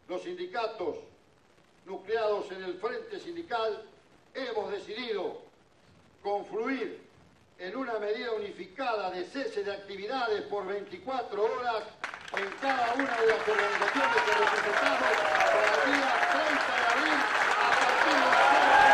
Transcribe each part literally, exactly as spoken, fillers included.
los sindicatos nucleados en el Frente Sindical, hemos decidido confluir en una medida unificada de cese de actividades por veinticuatro horas en cada una de las organizaciones que representamos para el día treinta de abril a partir de las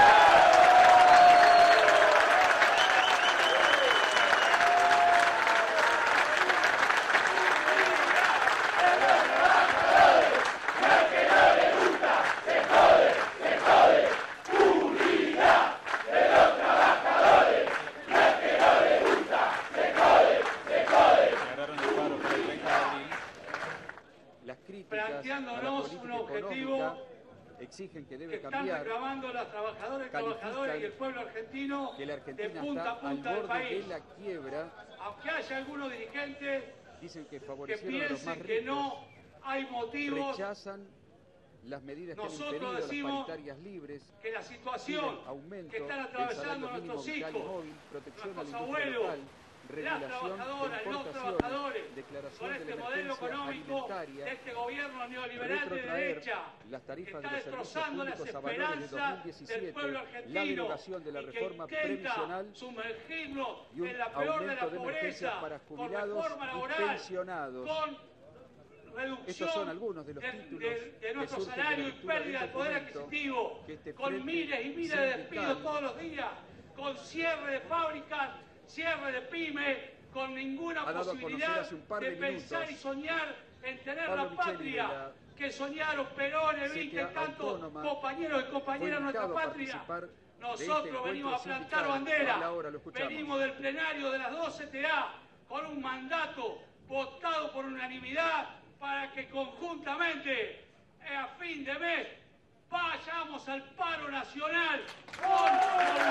planteándonos un objetivo exigen que que debe están cambiar, reclamando las trabajadoras y trabajadores y el pueblo argentino que la de Argentina punta a está al punta del borde país. de la quiebra. Aunque haya algunos dirigentes Dicen que que favorecieron a los más piensen ricos, que no hay motivos, rechazan las medidas que han nosotros impedido las decimos paritarias libres, que la situación piden aumento que están del atravesando salario mínimo nuestros vital y hijos, móvil, protección a la nuestros industria abuelos, local, las regulación de trabajadoras, los importaciones, trabajadores, declaración con de este la modelo emergencia económico alimentaria, de este gobierno neoliberal de retrotraer derecha, las que tarifas está de los servicios destrozando las públicos a valores de dos mil esperanzas diecisiete, del pueblo la argentino derogación de la y que reforma intenta previsional sumergirnos y un en la peor de la aumento de emergencia pobreza para con jubilados reforma y laboral, pensionados. con reducción Estos son algunos de los de, títulos de, de nuestro que surgen de la salario y lectura pérdida del de poder documento adquisitivo, que este con frente miles y miles de sindical despidos todos los días, con cierre de fábricas, cierre de pymes, con ninguna ha dado a conocer posibilidad hace un par de, de pensar y minutos. soñar en tener Pablo la Micheli patria de la que soñaron Perón, Evita y C T A tantos Autónoma compañeros y compañeras de nuestra invitado a patria. participar de Nosotros este venimos a encuentro plantar sindical. bandera, Habla ahora, lo escuchamos. venimos del plenario de las dos C T A con un mandato votado por unanimidad para que conjuntamente a fin de mes vayamos al paro nacional con